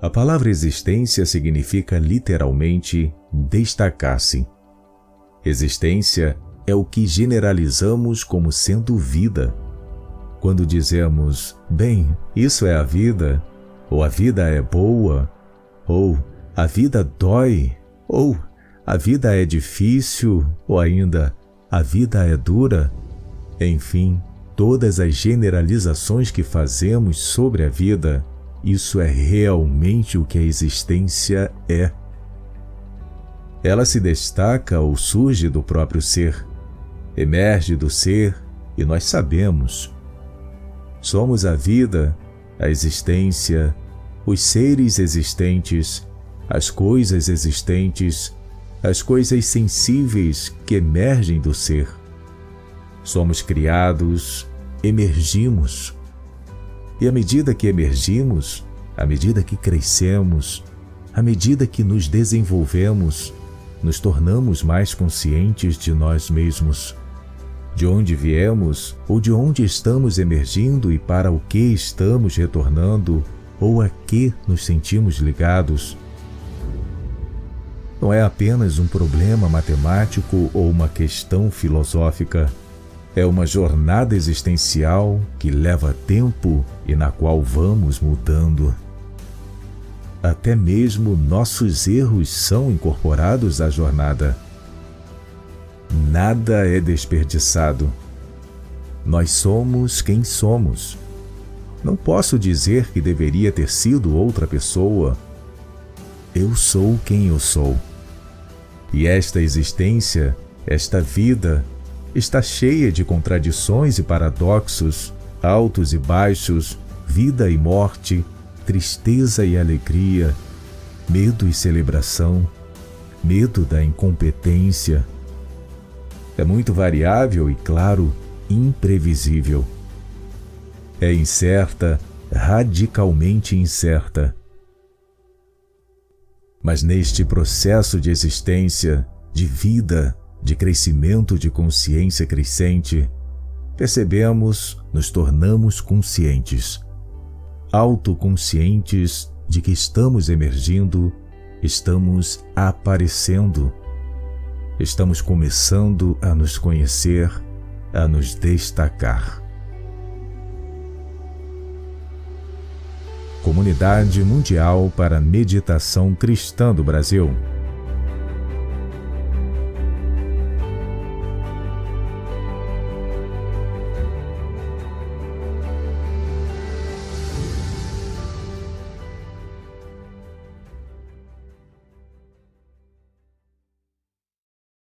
A palavra existência significa literalmente destacar-se. Existência é o que generalizamos como sendo vida. Quando dizemos, bem, isso é a vida, ou a vida é boa, ou a vida dói, ou a vida é difícil, ou ainda a vida é dura, enfim, todas as generalizações que fazemos sobre a vida, isso é realmente o que a existência é. Ela se destaca ou surge do próprio ser, emerge do ser e nós sabemos. Somos a vida, a existência, os seres existentes, as coisas existentes, as coisas sensíveis que emergem do ser. Somos criados, emergimos. E à medida que emergimos, à medida que crescemos, à medida que nos desenvolvemos, nos tornamos mais conscientes de nós mesmos, de onde viemos ou de onde estamos emergindo e para o que estamos retornando ou a que nos sentimos ligados. Não é apenas um problema matemático ou uma questão filosófica. É uma jornada existencial que leva tempo e na qual vamos mudando. Até mesmo nossos erros são incorporados à jornada. Nada é desperdiçado. Nós somos quem somos. Não posso dizer que deveria ter sido outra pessoa. Eu sou quem eu sou. E esta existência, esta vida, está cheia de contradições e paradoxos, altos e baixos, vida e morte, tristeza e alegria, medo e celebração, medo da incompetência. É muito variável e, claro, imprevisível. É incerta, radicalmente incerta. Mas neste processo de existência, de vida, de crescimento de consciência crescente, percebemos, nos tornamos conscientes, autoconscientes de que estamos emergindo, estamos aparecendo, estamos começando a nos conhecer, a nos destacar. Comunidade Mundial para a Meditação Cristã do Brasil.